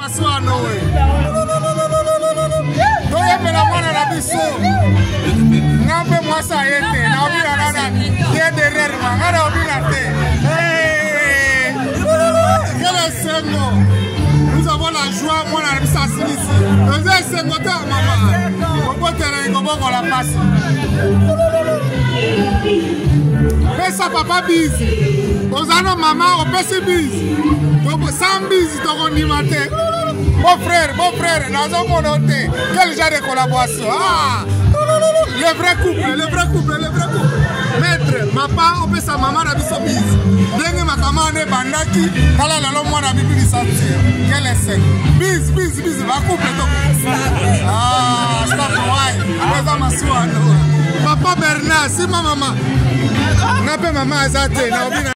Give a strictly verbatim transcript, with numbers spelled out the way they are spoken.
masuano we. Toyembela mwana na biso. Ngape mwasa yete na obina nana ye derrière mangara obina te. Hey! Quel sengo. Nous avons la joie moi na bisa sinisi. Nous avons sengo ta mama. Ko terrain ko boko la passe. Pesa papa busy. Ozana mama opesi busy. Donc sans busy to konimate. Mon frère, mon frère, dans un monde, quel genre de collaboration? Ah, le vrai couple, le vrai couple, le vrai couple. Maître, ma part, on peut sa maman n'a pas bis. Dengue ma maman n'est bandaki, kala la lomo n'a bibi sentir. Quel est ce? Bis, bis, bis, va couple donc. Ah, stop, ouais. Après ça, ma soeur, papa Bernard, si ma maman, n'a pas maman azate, n'a